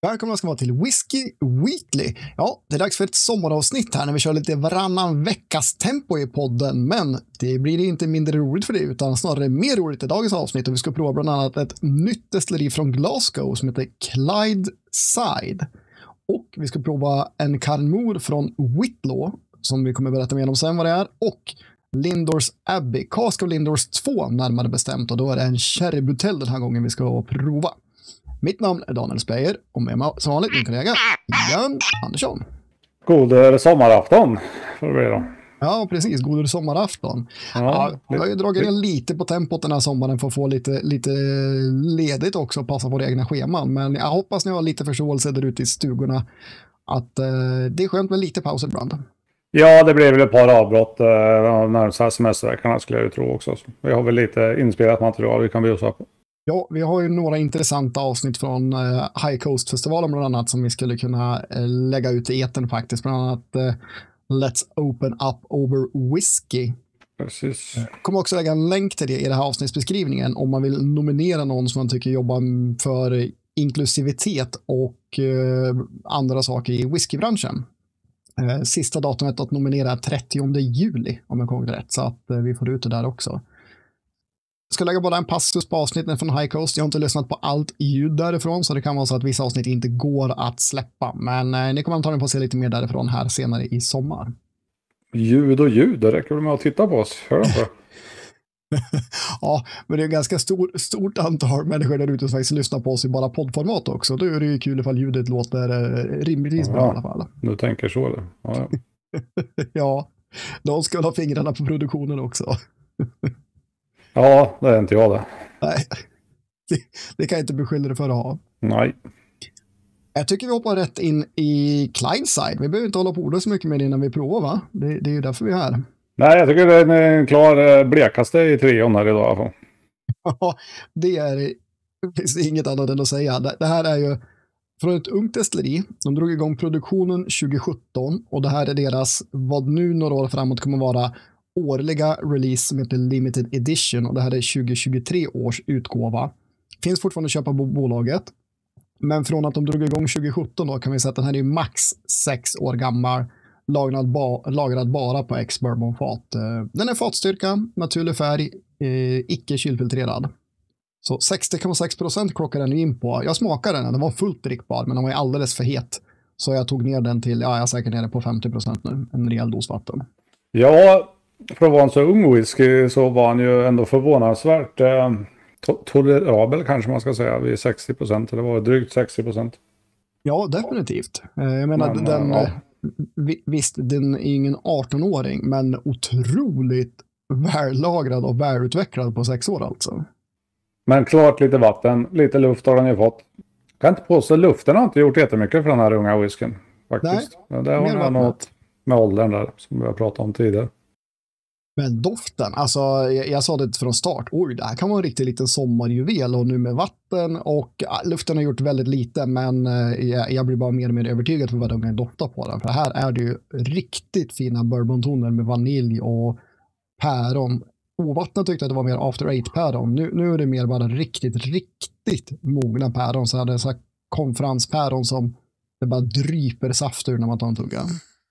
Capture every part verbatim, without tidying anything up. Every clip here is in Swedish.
Välkomna ska vara till Whiskey Weekly. Ja, det är dags för ett sommaravsnitt här när vi kör lite varannan veckas tempo i podden. Men det blir inte mindre roligt för det utan snarare mer roligt i dagens avsnitt. Och vi ska prova bland annat ett nytt destilleri från Glasgow som heter Clydeside. Och vi ska prova en Carnmore från Whitlaw som vi kommer berätta mer om sen vad det är. Och Lindors Abbey, Cask of Lindors två närmare bestämt. Och då är det en sherrybutelj den här gången vi ska prova. Mitt namn är Daniel Speyer och med mig som vanligt min kollega Jan Andersson. God sommarafton får det bli då. Ja, precis. God sommarafton. Ja, ja, jag har ju dragit ner lite på tempot den här sommaren för att få lite, lite ledigt också och passa på det egna scheman. Men jag hoppas ni har lite förståelse där ute i stugorna att eh, det är skönt med lite paus ibland. Ja, det blir väl ett par avbrott eh, närmsta semesterveckorna skulle jag ju tro också. Så vi har väl lite inspelat material vi kan bjussa på. Ja, vi har ju några intressanta avsnitt från uh, High Coast-festivalen bland annat som vi skulle kunna uh, lägga ut i etern faktiskt. Bland annat uh, Let's Open Up Over Whiskey. Precis. Jag kommer också lägga en länk till det i den här avsnittsbeskrivningen om man vill nominera någon som man tycker jobbar för inklusivitet och uh, andra saker i whiskybranschen. Uh, sista datumet att nominera är trettionde juli om jag kommer rätt så att uh, vi får ut det där också. Jag ska lägga bara en passus på avsnitten från High Coast. Jag har inte lyssnat på allt ljud därifrån så det kan vara så att vissa avsnitt inte går att släppa. Men eh, ni kommer antagligen få se lite mer därifrån här senare i sommar. Ljud och ljud, det räcker väl med att titta på oss. Hör inte? Ja, men det är en ganska stor, stort antal människor där ute som faktiskt lyssnar på oss i bara poddformat också. Då är det ju kul ifall ljudet låter eh, rimligtvis bra ja, i alla fall. Du tänker så eller? Ja, ja. Ja, de ska ha fingrarna på produktionen också. Ja, det är inte jag det. Nej, det, det kan jag inte beskylla dig för att ha. Nej. Jag tycker vi hoppar rätt in i Clydeside. Vi behöver inte hålla på ordet så mycket med det innan vi provar, va? Det, det är ju därför vi är här. Nej, jag tycker det är en klar blekaste i trion här idag. Alltså. Ja, det är det finns inget annat än att säga. Det, det här är ju från ett ungt destilleri. De drog igång produktionen tjugo sjutton och det här är deras, vad nu några år framåt kommer vara årliga release som heter Limited Edition och det här är tjugo tjugotre års utgåva. Finns fortfarande att köpa på bolaget. Men från att de drog igång tjugo sjutton då kan vi säga att den här är max sex år gammal. Lagrad, ba, lagrad bara på ex-bourbonfat. Den är fatstyrka, naturlig färg, eh, icke kylfiltrerad. Så sextio komma sex procent klockar den in på. Jag smakade den, den var fullt drickbar men den var alldeles för het. Så jag tog ner den till, ja jag är säkert nere på femtio procent nu. En rejäl dos vatten. Ja, för att vara en så ung whisky så var han ju ändå förvånansvärt eh, to- tolerabel kanske man ska säga vid sextio procent. Det var drygt sextio procent. Ja, definitivt. Eh, jag menar, men, den, ja. visst, den är ingen arton-åring men otroligt vällagrad och välutvecklad på sex år alltså. Men klart lite vatten, lite luft har den ju fått. Kan inte påstå, luften har inte gjort jättemycket för den här unga whiskyn faktiskt. Nej, det har nog något med åldern där som vi har pratat om tidigare. Men doften, alltså jag, jag sa det från start, oj det här kan vara en riktigt liten sommarjuvel och nu med vatten och ja, luften har gjort väldigt lite men eh, jag, jag blir bara mer och mer övertygad för vad de kan dofta på den. För här är det ju riktigt fina bourbontoner med vanilj och päron. Ovattnet tyckte att det var mer after eight päron. Nu, nu är det mer bara riktigt, riktigt mogna päron. Så här det är så här konferenspäron som det bara dryper saft ur när man tar en tugga.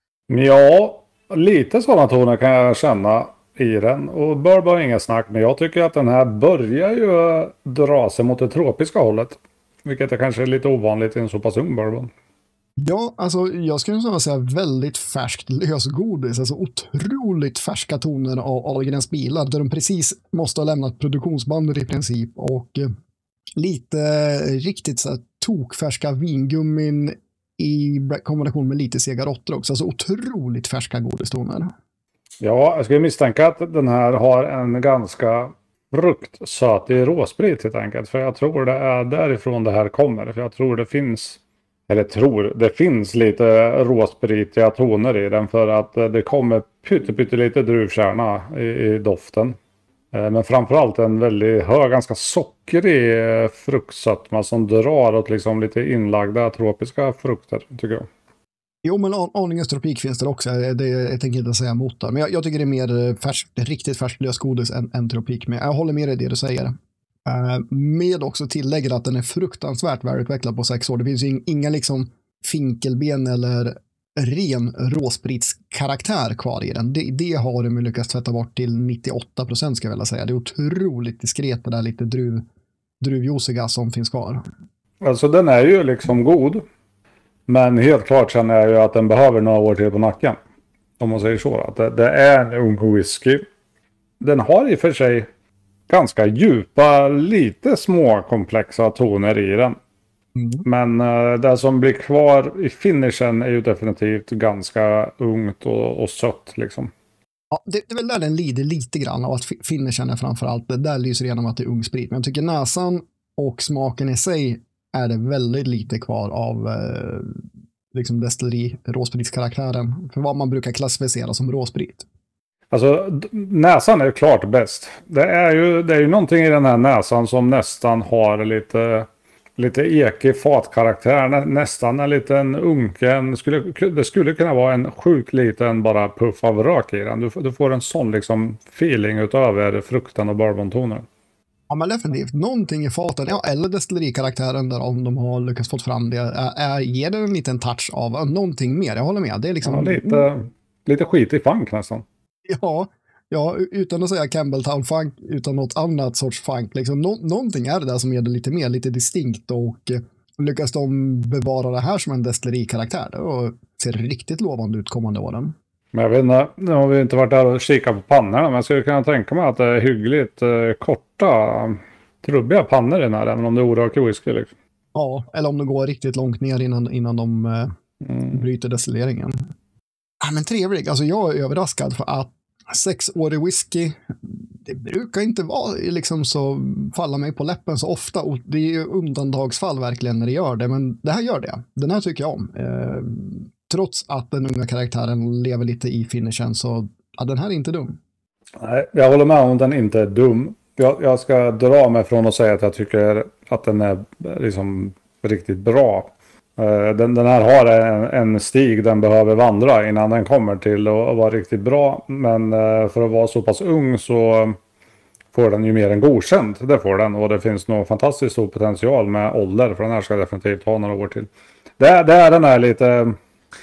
Ja, lite sådana toner kan jag känna i den. Och bourbon är inga snack, men jag tycker att den här börjar ju dra sig mot det tropiska hållet. Vilket är kanske lite ovanligt i en så pass ung bourbon. Ja, alltså jag skulle säga väldigt färskt lösgodis. Alltså otroligt färska toner av Ahlgrens bilar. Där de precis måste ha lämnat produktionsbandet i princip. Och eh, lite riktigt så här tokfärska vingummin i kombination med lite sega råttor också. Alltså otroligt färska godistoner. Ja, jag skulle misstänka att den här har en ganska fruktsötig råsprit helt enkelt. För jag tror det är därifrån det här kommer. För jag tror det finns, eller tror, det finns lite råspritiga toner i den. För att det kommer pytte, pytte lite druvkärna i, i doften. Men framförallt en väldigt hög, ganska sockrig fruktsötma som drar åt liksom lite inlagda tropiska frukter, tycker jag. Jo, men aningens tropik finns det också. Det, jag tänker inte säga emot det. Men jag, jag tycker det är mer färskt, riktigt färskt lösgodis än, än tropik. Men jag håller med dig i det du säger. Med också tillägger att den är fruktansvärt välutvecklad på sex år. Det finns ju inga liksom finkelben eller ren råspritskaraktär kvar i den. Det, det har de lyckats tvätta bort till nittioåtta procent ska jag vilja säga. Det är otroligt diskret det där lite druv, druvjuiciga som finns kvar. Alltså den är ju liksom god. Men helt klart känner jag ju att den behöver några år till på nacken. Om man säger så. Att det, det är en ung whisky. Den har i och för sig ganska djupa, lite små komplexa toner i den. Mm. Men uh, det som blir kvar i finishen är ju definitivt ganska ungt och, och sött liksom. Ja, det, det är väl där den lider lite grann av att finishen är framförallt. Det där lyser igenom att det är ung sprit. Men jag tycker näsan och smaken i sig är det väldigt lite kvar av eh, liksom destilleri, råspritskaraktären. För vad man brukar klassificera som råsprit. Alltså näsan är ju klart bäst. Det är ju, det är ju någonting i den här näsan som nästan har lite, lite ekig fatkaraktär. Nä, nästan en liten unken. Skulle, det skulle kunna vara en sjukt liten bara puff av rök i den. Du, du får en sån liksom feeling utöver frukten och bourbontonen. Ja, men definitivt. Någonting i faten, ja, eller destillerikaraktären där om de har lyckats få fram det, är, är, ger det en liten touch av någonting mer. Jag håller med. Det är liksom... Ja, lite, lite skit i funk nästan. Ja, ja, utan att säga Campbelltown funk, utan något annat sorts funk. Liksom, nå- någonting är det där som ger det lite mer, lite distinkt och eh, lyckas de bevara det här som en destillerikaraktär och ser riktigt lovande ut kommande åren. Men jag vet inte, nu har vi inte varit där och kikat på pannorna, men jag skulle kunna tänka mig att det är hyggligt eh, korta, trubbiga pannor i den här, även om det är orak whisky liksom. Ja, eller om de går riktigt långt ner innan, innan de eh, mm. bryter destilleringen. Ja, men trevlig, alltså jag är överraskad för att sexårig whisky, det brukar inte vara liksom så falla mig på läppen så ofta, och det är ju undantagsfall verkligen när det gör det, men det här gör det. Den här tycker jag om. Eh, trots att den unga karaktären lever lite i finishen så ja, den här är inte dum. Nej, jag håller med om att den inte är dum. Jag, jag ska dra mig från att säga att jag tycker att den är liksom riktigt bra. Den, den här har en, en stig den behöver vandra innan den kommer till att vara riktigt bra. Men för att vara så pass ung så får den ju mer än godkänt. Det får den, och det finns nog fantastiskt stor potential med ålder. För den här ska definitivt ha några år till. Det är, det är den här lite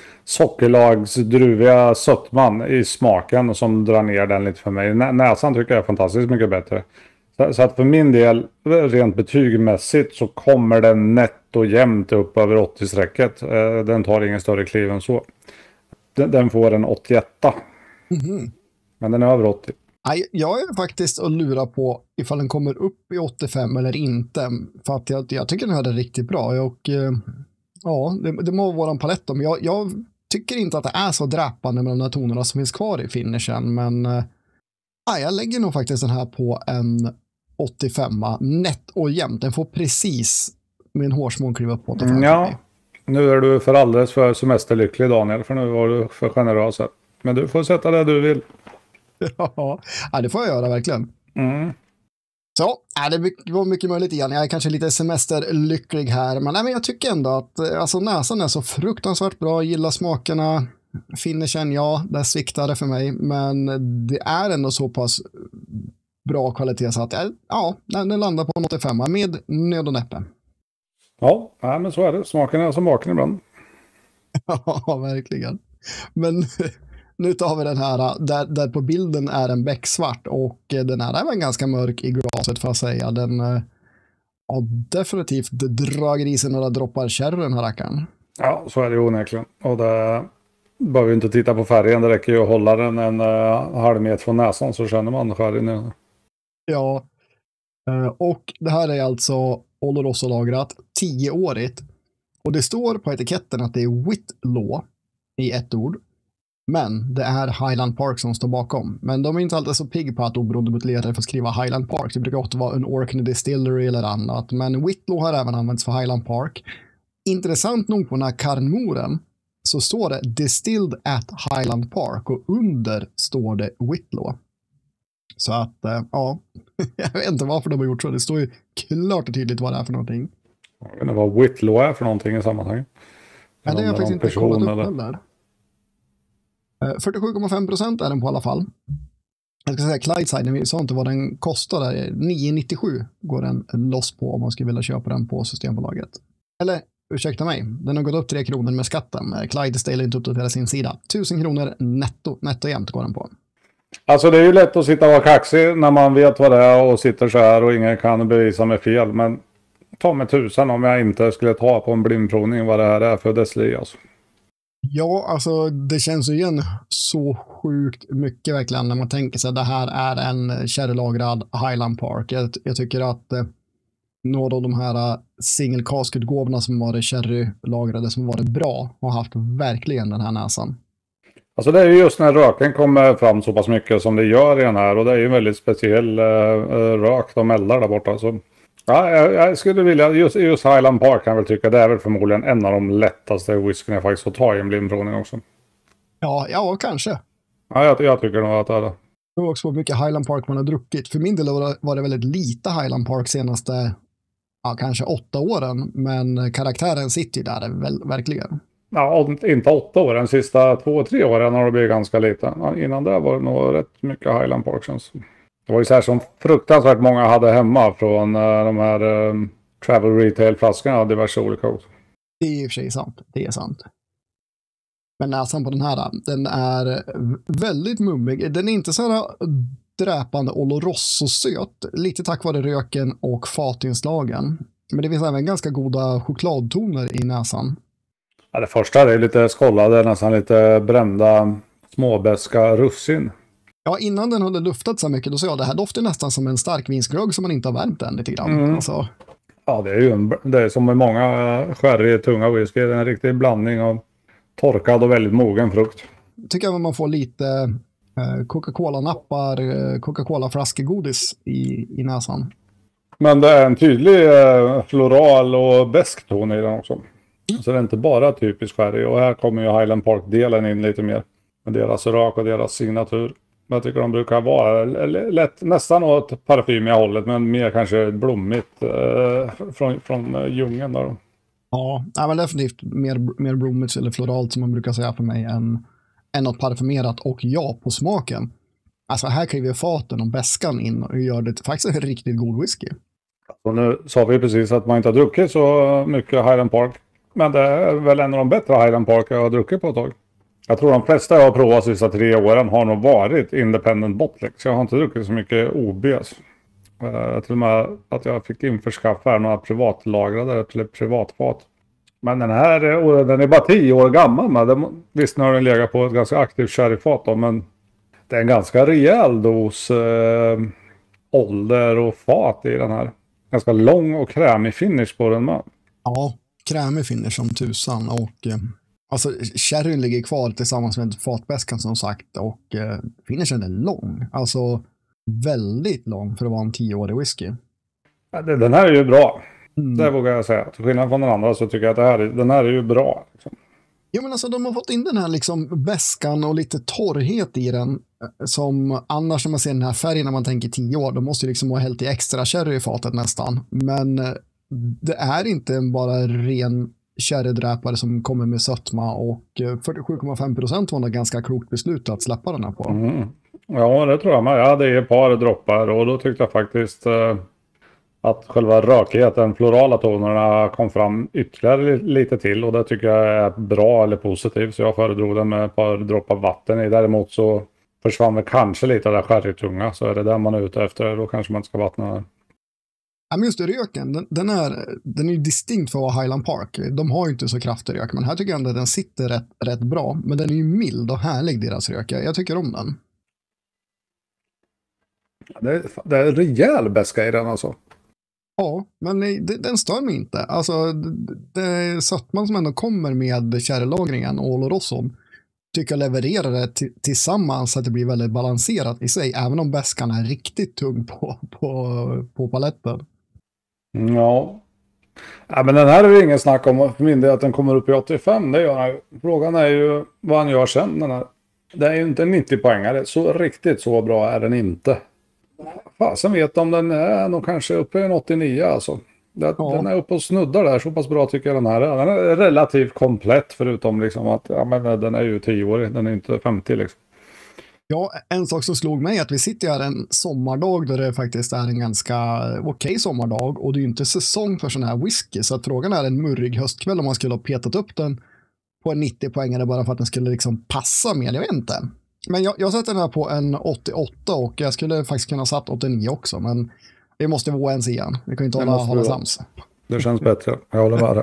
sockerlagsdruviga sötman i smaken som drar ner den lite för mig. Nä, näsan tycker jag är fantastiskt mycket bättre. Så att för min del, rent betygmässigt, så kommer den nätt och jämnt upp över åttio-strecket. Den tar ingen större kliv än så. Den får en åttioett. Mm-hmm. Men den är över åttio. Jag är faktiskt att lura på ifall den kommer upp i åttiofem eller inte. För att jag, jag tycker den här är riktigt bra. Och ja, det, det må vara en palett. Men jag, jag tycker inte att det är så dräpande med de här tonerna som finns kvar i finishen. Men ja, jag lägger nog faktiskt den här på en åttiofem, nätt och jämnt. Den får precis med en hårsmån kliva upp på åttiofem. Ja, nu är du för alldeles för semesterlycklig, Daniel, för nu var du för generös. Men du får sätta det du vill. Ja, det får jag göra verkligen. Mm. Så, ja, det var mycket möjligt igen. Jag är kanske lite semesterlycklig här, men, nej, men jag tycker ändå att alltså, näsan är så fruktansvärt bra. Jag gillar smakerna. Finishen, ja, där sviktar det för mig, men det är ändå så pass bra kvalitet så att ja, den landar på en åttiofem med nöd och näppe. Ja, nej, men så är det. Smaken är som baken ibland. Ja, verkligen. Men nu tar vi den här, där, där på bilden är en becksvart och den här är väl ganska mörk i glaset för att säga. Den har definitivt dragit i sig några droppar kärr den här rackaren. Ja, så är det onekligen. Och det behöver ju inte titta på färgen, det räcker ju att hålla den en uh, halv meter från näsan så känner man färgen i den. Ja, uh, och det här är alltså Oloroso-lagrat, tioårigt. Och det står på etiketten att det är Whitlaw i ett ord. Men det är Highland Park som står bakom. Men de är inte alltid så pigg på att oberoende buteljare får skriva Highland Park. Det brukar ofta vara en Orkney Distillery eller annat. Men Whitlaw har även använts för Highland Park. Intressant nog på den här karnmoren så står det Distilled at Highland Park och under står det Whitlaw. Så att, äh, ja, jag vet inte varför de har gjort så. Det står ju klart och tydligt vad det är för någonting. Jag vet inte vad Whitlaw är för någonting i sammanhanget. Ja, det har jag faktiskt inte kollat upp heller. fyrtiosju komma fem procent är den på alla fall. Jag ska säga Clydeside, vi sa inte vad den kostar där. nio nittiosju går den loss på om man skulle vilja köpa den på Systembolaget. Eller, ursäkta mig, den har gått upp tre kronor med skatten. Clydesdale har inte uppdaterat sin sida. tusen kronor netto, netto jämt går den på. Alltså det är ju lätt att sitta och vara kaxig när man vet vad det är och sitter så här och ingen kan bevisa mig fel. Men ta mig tusen om jag inte skulle ta på en blindprovning vad det här är för destilleri alltså. Ja, alltså det känns ju igen så sjukt mycket verkligen när man tänker sig att det här är en sherrylagrad Highland Park. Jag, jag tycker att eh, några av de här uh, single cask-utgåvorna som varit sherrylagrade som varit bra har haft verkligen den här näsan. Alltså det är ju just när röken kommer fram så pass mycket som det gör i den här och det är ju en väldigt speciell uh, rök de eldar där borta. Så, ja, jag, jag skulle vilja, just, just Highland Park kan jag väl tycka, det är väl förmodligen en av de lättaste whiskyna jag faktiskt får ta i en blindprovning också. Ja, ja kanske. Ja, jag, jag tycker nog att det är det. Det var också på mycket Highland Park man har druckit. För min del var det, var det väldigt lite Highland Park senaste, ja, kanske åtta åren. Men karaktären sitter där väl, verkligen. Ja, inte åtta år. De sista två, tre åren har det blivit ganska lite. Ja, innan det var det nog rätt mycket Highland Park. Känns. Det var ju så här som fruktansvärt många hade hemma från uh, de här um, travel retail-flaskorna av diverse olika också. Det är i och för sig sant. Det är sant. Men näsan på den här, den är väldigt mummig. Den är inte så här dräpande Oloroso-söt. Lite tack vare röken och fatinslagen. Men det finns även ganska goda chokladtoner i näsan. Ja, det första är lite skållade, nästan lite brända småbäska russin. Ja, innan den hade luftat så mycket då sa jag det här doftar nästan som en stark vinsgrög som man inte har värmt än lite grann. Mm. Alltså. Ja, det är ju en, det är som med många sherry tunga whisky. Det är en riktig blandning av torkad och väldigt mogen frukt. Tycker jag att man får lite eh, Coca-Cola-nappar, eh, Coca-Cola-flaskegodis i, i näsan. Men det är en tydlig eh, floral och besk ton i den också. Så det är inte bara typisk sherry. Och här kommer ju Highland Park-delen in lite mer. Med deras rök och deras signatur. Men jag tycker de brukar vara lätt, nästan åt parfymiga hållet. Men mer kanske blommigt eh, från, från uh, djungeln där. Ja, men definitivt mer, mer blommigt eller floralt som man brukar säga för mig än, än något parfymerat. Och ja, på smaken. Alltså här kliver faten och bäskan in och gör det faktiskt en riktigt god whisky. Och nu sa vi precis att man inte har druckit så mycket Highland Park. Men det är väl en av de bättre Highland Park jag har druckit på ett tag. Jag tror de flesta jag har provat de sista tre åren har nog varit independent bottling. Så jag har inte druckit så mycket O B S. Uh, till och med att jag fick införskaffa några privatlagrade eller privatfat. Men den här den är bara tio år gammal. Men den, visst när den legat på ett ganska aktivt sherryfat då, men det är en ganska rejäl dos uh, ålder och fat i den här. Ganska lång och krämig finish på den med. Ja, krämig finish som tusan och eh, alltså sherryn ligger kvar tillsammans med fatbäskan som sagt och eh, finishen är lång. Alltså väldigt lång för att vara en tioårig whisky. Ja, det, den här är ju bra. Mm. Det vågar jag säga. Till skillnad från den andra så tycker jag att det här, den här är ju bra. Liksom. Ja men alltså de har fått in den här liksom bäskan och lite torrhet i den som annars när man ser den här färgen när man tänker tio år då måste ju liksom ha hällt i extra sherry i fatet nästan. Men det är inte bara ren sherrydräpare som kommer med sötma och fyrtiosju komma fem procent var det ganska klokt beslut att släppa den här på. Mm. Ja det tror jag med. Jag hade ett par droppar och då tyckte jag faktiskt eh, att själva rökigheten, florala tonerna kom fram ytterligare lite till och det tycker jag är bra eller positivt så jag föredrog den med ett par droppar vatten i. Däremot så försvann väl kanske lite av det sherrytunga så är det där man är ute efter då kanske man inte ska vattna den. Ja, men just röken, den, den, är, den är ju distinkt för att vara Highland Park. De har ju inte så kraftig rök, men här tycker jag att den sitter rätt, rätt bra. Men den är ju mild och härlig, deras rök. Jag, jag tycker om den. Det är, det är en rejäl bäska i den alltså. Ja, men det, den stör mig inte. Alltså, det, det är sötman som ändå kommer med kärrelagringen och Oloroso tycker jag levererar det t- tillsammans så att det blir väldigt balanserat i sig, även om bäskan är riktigt tung på, på, på paletten. Ja. Ja, men den här är ju ingen snack om för min del att den kommer upp i åttiofem. Det gör han ju. Frågan är ju vad han gör sen. Den här. Det är ju inte en nittio poängare. Så riktigt så bra är den inte. Fasen vet om den är nog kanske uppe i en åttionio alltså. Det, ja. Den är uppe och snuddar där. Så pass bra tycker jag den här är. Den är relativt komplett förutom liksom att ja, men den är ju tioårig. Den är inte femtio liksom. Ja, en sak som slog mig är att vi sitter här en sommardag då det faktiskt är en ganska okej sommardag och det är ju inte säsong för sån här whisky, så att frågan är en murrig höstkväll om man skulle ha petat upp den på en nittio poängare bara för att den skulle liksom passa med, jag vet inte. Men jag, jag sätter den här på en åttioåtta och jag skulle faktiskt kunna ha satt åttionio också, men det måste vara ens igen. Vi kan ju inte hålla, hålla sams. Det känns bättre, jag håller med dig.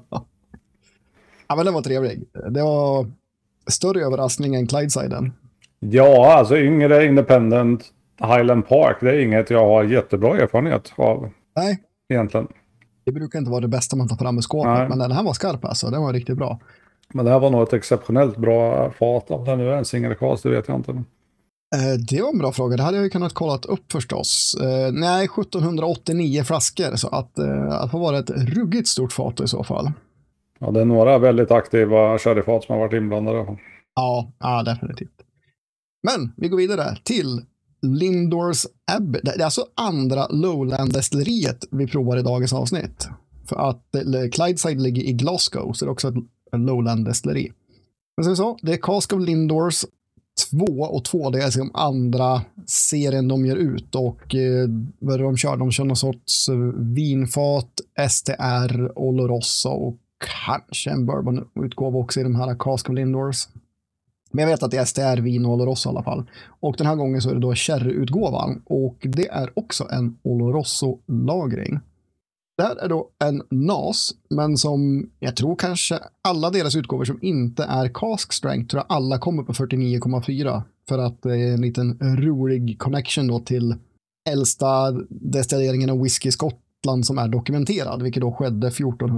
Ja, men det var trevlig. Det var större överraskning än Clydesiden. Ja, alltså yngre Independent Highland Park, det är inget jag har jättebra erfarenhet av. Nej. Egentligen. Det brukar inte vara det bästa man tar fram i skåpet, Nej. Men den här var skarp alltså, den var riktigt bra. Men det här var nog ett exceptionellt bra fat. Om det nu är en singelkas, det vet jag inte. Eh, det var en bra fråga, det hade jag ju kunnat kolla upp förstås. Eh, nej, sjuttonhundraåttionio flaskor, så att eh, att få vara ett ruggigt stort fat i så fall. Ja, det är några väldigt aktiva sherryfat som har varit inblandade. Ja, ja, definitivt. Men vi går vidare till Lindors Abbey. Det är alltså andra Lowland-destilleriet vi provar i dagens avsnitt. För att Clydeside ligger i Glasgow, så det är också ett Lowland-destilleri. Men som vi sa, det är Cask of Lindors två och två, det är liksom andra serien de ger ut. Och eh, vad de kör, de kör någon sorts vinfat, S T R, Oloroso och kanske en bourbon-utgåva också i de här Cask of Lindors. Men jag vet att det är S T R, vin och Oloroso i alla fall. Och den här gången så är det då sherry-utgåvan. Och det är också en Oloroso-lagring. Det här är då en N A S, men som jag tror kanske alla deras utgåvor som inte är cask strength, tror jag alla kommer på fyrtionio komma fyra. För att det är en liten rolig connection då till äldsta destilleringen av whisky i Skottland som är dokumenterad, vilket då skedde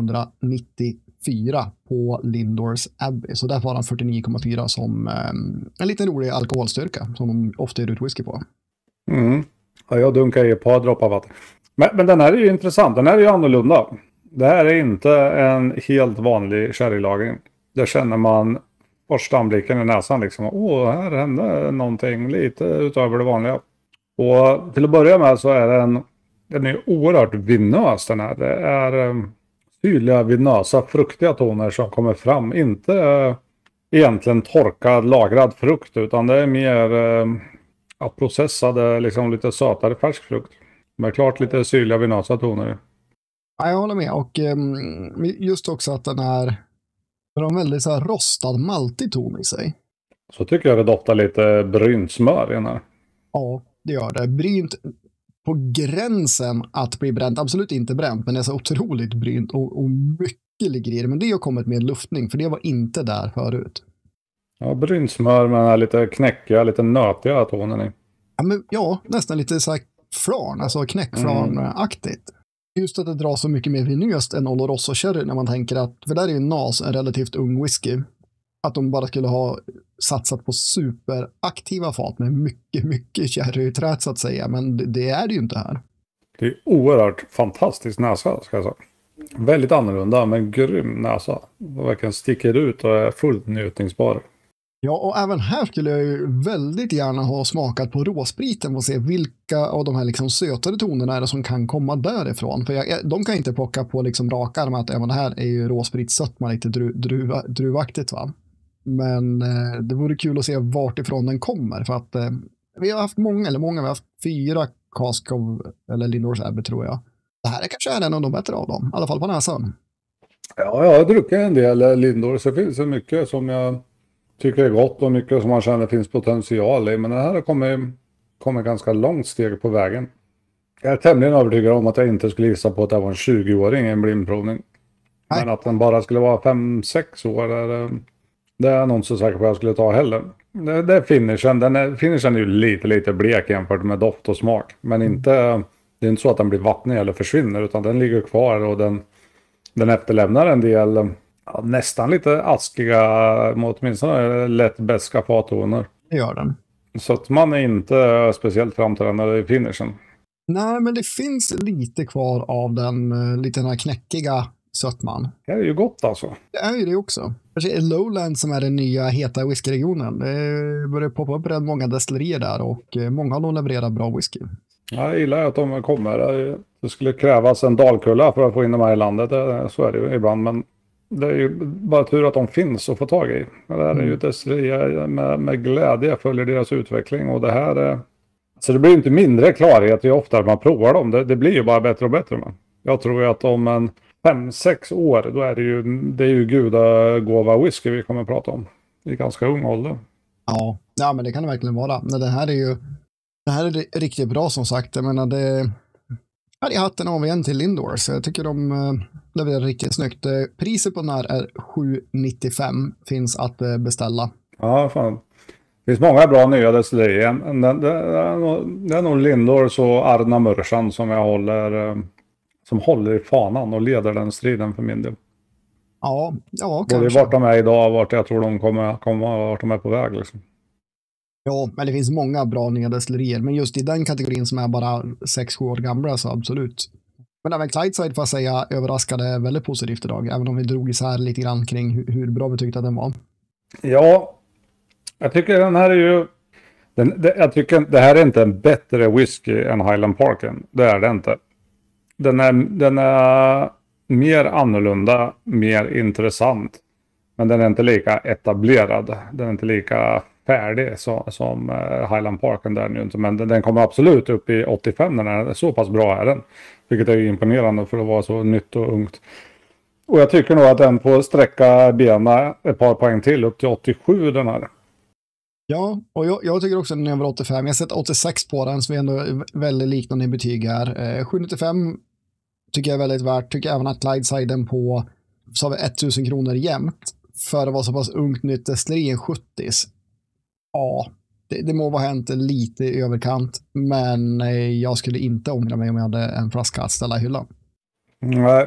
fjortonhundranittiofyra på Lindors Abbey. Så därför har han fyrtionio komma fyra som um, en liten rolig alkoholstyrka som de ofta ger ut whisky på. Mm. Ja, jag dunkar i ett par droppar vatten. Men, men den här är ju intressant. Den här är ju annorlunda. Det här är inte en helt vanlig sherrylagring. Det känner man första anblicken i näsan liksom. Åh, här hände någonting lite utöver det vanliga. Och till att börja med så är den, den är oerhört vinös den här. Det är um, tydliga vinösa fruktiga toner som kommer fram. Inte uh, egentligen torkad lagrad frukt, utan det är mer uh, ja, processade, liksom lite sötare färsk frukt. Men klart lite syrliga vinösa toner. Ja, jag håller med. Och um, just också att den är har en väldigt så här rostad maltig ton i sig. Så tycker jag det doftar lite brynt smör i den här. Ja, det gör det. Brynt på gränsen att bli bränt. Absolut inte bränt, men det är så otroligt brynt och, och mycket ligger i det. Men det har kommit med luftning, för det var inte där förut. Ja, brynt smör med den här lite knäckiga, lite nötiga tonen i. Ja, men, ja nästan lite så här flarn, alltså knäckflarn-aktigt. Mm. Just att det drar så mycket mer vinöst än Oloroso Sherry när man tänker att, för där är ju N A S en relativt ung whisky, att de bara skulle ha satsat på superaktiva fat med mycket, mycket sherry-trät så att säga, men det, det är det ju inte här. Det är oerhört fantastisk näsa, ska jag säga. Väldigt annorlunda, men grym näsa. Det verkligen sticker ut och är fullt njutningsbar. Ja, och även här skulle jag ju väldigt gärna ha smakat på råspriten och se vilka av de här liksom sötare tonerna är det som kan komma därifrån. För jag, de kan inte plocka på liksom rak arm att även det här är ju råspritsött, man lite dru, druva, druvaktigt va. Men eh, det vore kul att se vart ifrån den kommer, för att eh, vi har haft många, eller många, vi har haft fyra Cask of, eller Lindors Abbey tror jag. Det här är kanske är en av de bättre av dem, i alla fall på näsan. Ja, jag har druckit en del Lindors, så det finns så mycket som jag tycker är gott och mycket som man känner finns potential i. Men den här har kommit, kommit ganska långt steg på vägen. Jag är tämligen övertygad om att jag inte skulle gissa på att det var en tjugo-åring i en blindprovning. Nej. Men att den bara skulle vara fem sex år, det, det är jag nog inte så säker på att jag skulle ta heller. Det, det är finishen. Den är, finishen är ju lite, lite blek jämfört med doft och smak. Men inte, det är inte så att den blir vattnig eller försvinner, utan den ligger kvar och den, den efterlämnar en del... Ja, nästan lite askiga, mot åtminstone lätt beska fattoner. Det gör den. Så att man är inte speciellt framträdande i finishen. Nej, men det finns lite kvar av den, lite den här knäckiga sötman. Det är ju gott alltså. Det är ju det också. Kanske är Lowland som är den nya heta whiskyregionen. Det börjar poppa upp rätt många destillerier där och många har levererat bra whisky. Jag gillar att de kommer. Det skulle krävas en dalkulla för att få in de här i landet. Så är det ju ibland, men Det är ju bara tur att de finns att få tag i. Det här är ju ett destilleri med, med glädje följer deras utveckling. Och det här är... Så det blir inte mindre klarhet ju oftare man provar dem. Det, det blir ju bara bättre och bättre. Man. Jag tror att om en fem sex år, då är det ju, det är ju gudagåva whisky vi kommer att prata om. I ganska ung ålder. Ja, ja, men det kan det verkligen vara. Men det här är ju det här är riktigt bra som sagt. Jag menar, det här är hatten av igen till Lindors. Jag tycker de uh, levererar riktigt snyggt. Priset på den här är sju nittiofem. Finns att uh, beställa. Ja, fan. Det finns många bra nya destillerier. Det, det, det, är nog, det är nog Lindors och Arna Mörsan som jag håller uh, som håller i fanan och leder den striden för min del. Ja, ja kanske. Både vart de är idag och vart jag tror de kommer komma och vart de är på väg liksom. Ja, men det finns många bra nya destillerier. Men just i den kategorin som är bara sex sju år gamla så absolut. Men även Clydeside får jag säga överraskade väldigt positivt idag. Även om vi drog isär lite grann kring hur, hur bra vi tyckte att den var. Ja, jag tycker den här är ju... Den, det, jag tycker det här är inte en bättre whisky än Highland Parken. Det är det inte. Den är, den är mer annorlunda, mer intressant. Men den är inte lika etablerad. Den är inte lika färdig så, som Highland Parken där nu inte. Men den, den kommer absolut upp i åttiofem. Den är så pass bra är den. Vilket är imponerande för att vara så nytt och ungt. Och jag tycker nog att den får sträcka bena ett par poäng till upp till åttiosju den här. Ja, och jag, jag tycker också att den är över åttiofem. Jag har sett åttiosex på den så vi är ändå väldigt liknande i betyg här. Eh, sju nittiofem tycker jag är väldigt värt. Tycker även att Clydesiden på så har vi tusen kronor jämnt. För att vara så pass ungt nytt destilleri en sjuttio. Ja, det, det må vara hänt lite i överkant. Men jag skulle inte ångra mig om jag hade en flaska att ställa i hyllan. Nej,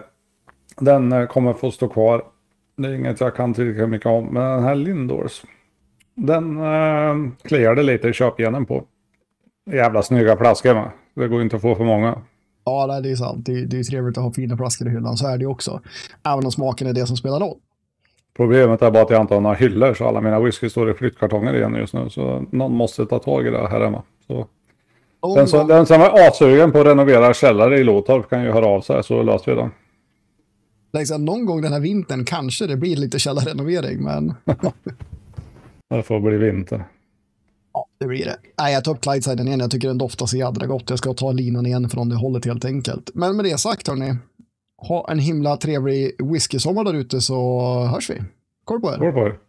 den kommer få stå kvar. Det är inget jag kan tillräckligt mycket om. Men den här Lindors, den äh, kliade lite i köpgenen på. Jävla snygga flaskor med. Det går inte att få för många. Ja, det är sant. Det, det är trevligt att ha fina flaskor i hyllan. Så är det också. Även om smaken är det som spelar roll. Problemet är bara att jag inte har några hyllor så alla mina whisky står i flyttkartonger igen just nu. Så någon måste ta tag i det här hemma. Så. Oh, den, som, den som är avsugen på att renovera källare i Lotorp kan ju höra av sig så löser vi den. Liksom, någon gång den här vintern kanske det blir lite källarrenovering men... Det får bli vinter. Ja, det blir det. Nej, jag tar upp Clydesiden igen. Jag tycker den doftar så jädra gott. Jag ska ta linan igen från det hållet helt enkelt. Men med det sagt hörni, ha en himla trevlig whisky-sommar där ute så hörs vi. Koll på er. Koll på er.